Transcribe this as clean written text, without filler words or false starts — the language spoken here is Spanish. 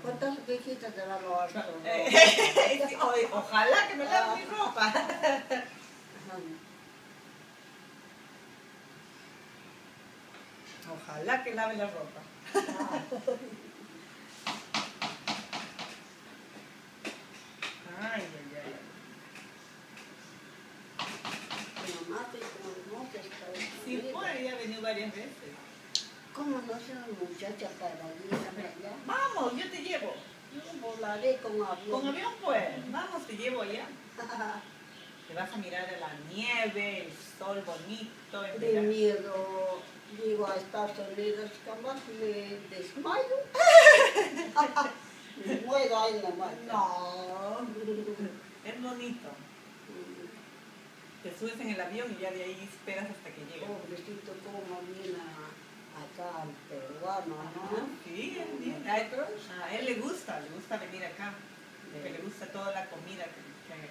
¿Cuántas viejitas te va a lavar tu ropa? Ojalá que me lave mi ropa. Ojalá que lave la ropa. Ay, ay, ay. Tu mamá te conoce esta vez. Sí, pues ella ha venido varias veces. ¿Cómo no es una muchacha para ir allá? Vamos, yo te llevo. Yo volaré con avión. ¿Con avión pues? Vamos, te llevo allá. Te vas a mirar a la nieve, el sol bonito. De miedo, digo a Estados Unidos, jamás me desmayo. Me muero ahí nomás. No, es bonito. Te subes en el avión y ya de ahí esperas hasta que llegue. Pobrecito, cómo viene acá al peruano, ¿no? Sí, es bien. A él le gusta venir acá. Porque le gusta toda la comida que hay